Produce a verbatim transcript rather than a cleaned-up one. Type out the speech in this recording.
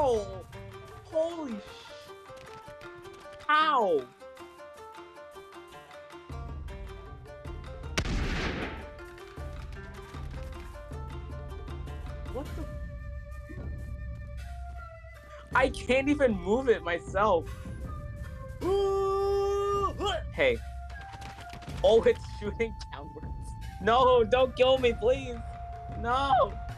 How? Holy sh... How? What the... I can't even move it myself. Hey. Oh, it's shooting downwards. No, don't kill me, please. No.